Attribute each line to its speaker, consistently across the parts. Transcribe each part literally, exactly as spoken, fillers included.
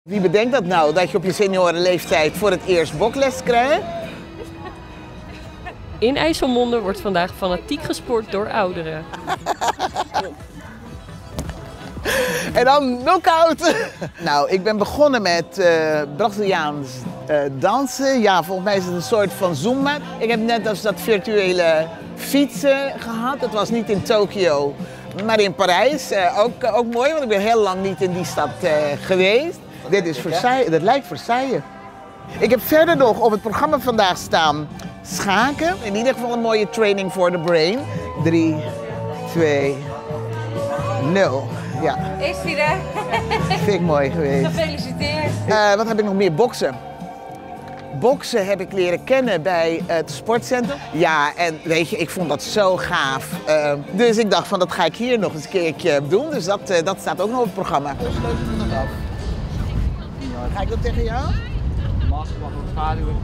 Speaker 1: Wie bedenkt dat nou, dat je op je seniorenleeftijd voor het eerst bokles krijgt?
Speaker 2: In IJsselmonde wordt vandaag fanatiek gesport door ouderen.
Speaker 1: En dan knock-out. Nou, ik ben begonnen met uh, Braziliaans uh, dansen. Ja, volgens mij is het een soort van Zumba. Ik heb net als dat virtuele fietsen gehad. Dat was niet in Tokio, maar in Parijs. Uh, ook, uh, ook mooi, want ik ben heel lang niet in die stad uh, geweest. Dit is Versailles, dat lijkt Versailles. Ik heb verder nog op het programma vandaag staan schaken. In ieder geval een mooie training voor de brain. drie, twee, nul. Ja.
Speaker 3: Is hij er?
Speaker 1: Vind ik mooi geweest.
Speaker 3: Gefeliciteerd.
Speaker 1: Uh, wat heb ik nog meer? Boksen. Boksen heb ik leren kennen bij het sportcentrum. Ja, en weet je, ik vond dat zo gaaf. Uh, dus ik dacht van, dat ga ik hier nog eens een keertje doen. Dus dat, uh, dat staat ook nog op het programma. Dus leuk het nog af. Ga ik dat tegen jou?
Speaker 4: Mag, mag ook schaduwen.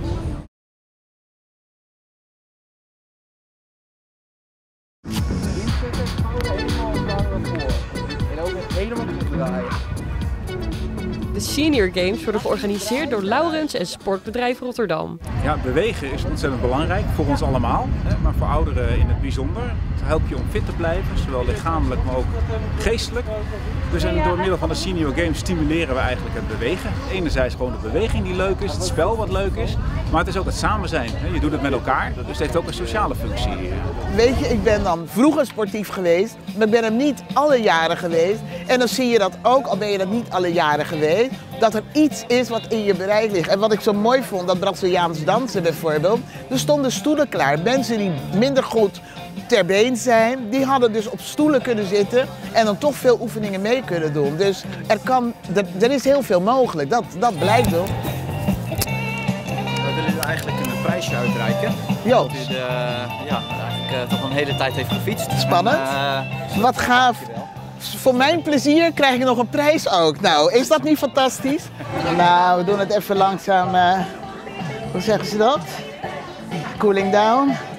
Speaker 4: Inzetten, schouder helemaal naar voren. En ook echt helemaal terugdraaien.
Speaker 2: De Senior Games worden georganiseerd door Laurens en Sportbedrijf Rotterdam.
Speaker 5: Ja, bewegen is ontzettend belangrijk voor ons allemaal, hè, maar voor ouderen in het bijzonder. Het helpt je om fit te blijven, zowel lichamelijk maar ook geestelijk. Dus en door middel van de Senior Games stimuleren we eigenlijk het bewegen. Enerzijds gewoon de beweging die leuk is, het spel wat leuk is, maar het is ook het samen zijn. Hè. Je doet het met elkaar, dus het heeft ook een sociale functie.
Speaker 1: Weet je, ik ben dan vroeger sportief geweest, maar ik ben hem niet alle jaren geweest. En dan zie je dat ook, al ben je dat niet alle jaren geweest, dat er iets is wat in je bereik ligt. En wat ik zo mooi vond, dat Braziliaans dansen bijvoorbeeld, er stonden stoelen klaar. Mensen die minder goed ter been zijn, die hadden dus op stoelen kunnen zitten en dan toch veel oefeningen mee kunnen doen. Dus er, kan, er, er is heel veel mogelijk, dat, dat blijkt wel.
Speaker 4: We willen u eigenlijk een prijsje uitreiken.
Speaker 1: Jo.
Speaker 4: Dat u de, ja, eigenlijk uh, toch een hele tijd heeft gefietst.
Speaker 1: Spannend. En, uh, Wat gaaf. Voor mijn plezier krijg ik nog een prijs ook. Nou, is dat niet fantastisch? Nou, we doen het even langzaam. Uh, hoe zeggen ze dat? Cooling down.